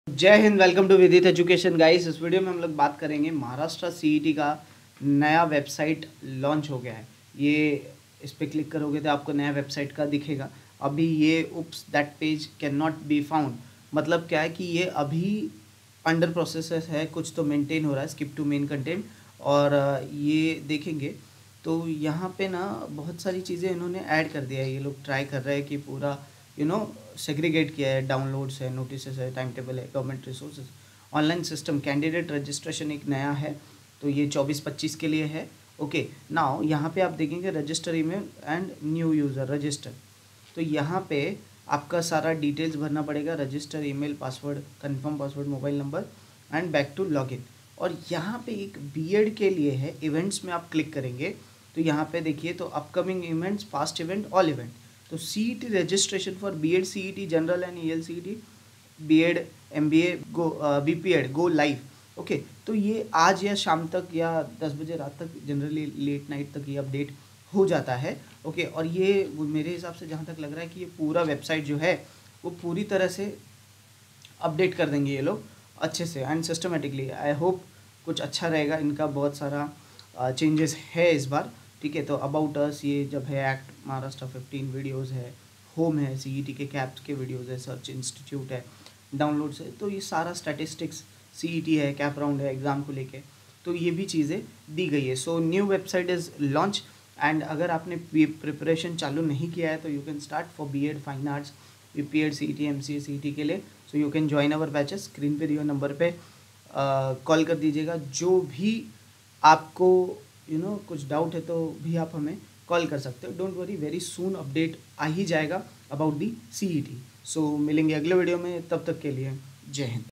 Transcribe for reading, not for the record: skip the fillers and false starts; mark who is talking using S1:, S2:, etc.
S1: जय हिंद। Welcome to Vidit education guys. इस वीडियो में हम लोग बात करेंगे महाराष्ट्र सीईटी का नया वेबसाइट लॉन्च हो गया है। ये इस पर क्लिक करोगे तो आपको नया वेबसाइट का दिखेगा। अभी ये oops that page can not be found, मतलब क्या है कि ये अभी अंडर प्रोसेस है, कुछ तो मेंटेन हो रहा है, स्किप टू मेन कंटेंट। और ये देखेंगे तो यहाँ पे ना बहुत सारी चीज़ें इन्होंने ऐड कर दिया है। ये लोग ट्राई कर रहे हैं कि पूरा सेग्रीगेट किया है। डाउनलोड्स है, नोटिस है, टाइम टेबल है, government resources, online system, candidate registration एक नया है। तो ये 24-25 के लिए है। ओके, नाउ यहाँ पे आप देखेंगे register email and new user register. तो यहाँ पे आपका सारा डिटेल्स भरना पड़ेगा, register, email, password, confirm password, mobile number and back to login. और यहाँ पे एक बीएड के लिए है, इवेंट्स में आप क्लिक करेंगे तो यहाँ पे देखिए तो upcoming events, past event, all event. तो CET registration for BEd, CET general and ELCET, BEd, MBA, go BPEd go live. Okay, तो ये आज या शाम तक या 10 बजे रात तक, जनरली लेट नाइट तक ये अपडेट हो जाता है। ओके, और ये मेरे हिसाब से जहाँ तक लग रहा है कि ये पूरा वेबसाइट जो है वो पूरी तरह से अपडेट कर देंगे ये लोग अच्छे से एंड सिस्टमेटिकली। आई होप कुछ अच्छा रहेगा। इनका बहुत सारा चेंजेस है इस बार। ठीक है, तो अबाउट अस ये जब है, एक्ट महाराष्ट्र 15 वीडियोज़ है, होम है, सीईटी के कैप्स के वीडियोज़ है, सर्च इंस्टीट्यूट है, डाउनलोड्स है, तो ये सारा स्टैटिस्टिक्स, सीईटी है, कैप राउंड है एग्ज़ाम को लेके, तो ये भी चीज़ें दी गई है। So new website is launch and अगर आपने प्रिपरेशन चालू नहीं किया है तो you can start for BEd, fine arts, BPEd, CET, MCA, CET के लिए। So you can join our batches. Screen पे दिए नंबर पे कॉल कर दीजिएगा। जो भी आपको कुछ डाउट है तो भी आप हमें कॉल कर सकते हो। Don't worry, very soon update आ ही जाएगा अबाउट दी सीईटी। सो मिलेंगे अगले वीडियो में, तब तक के लिए जय हिंद।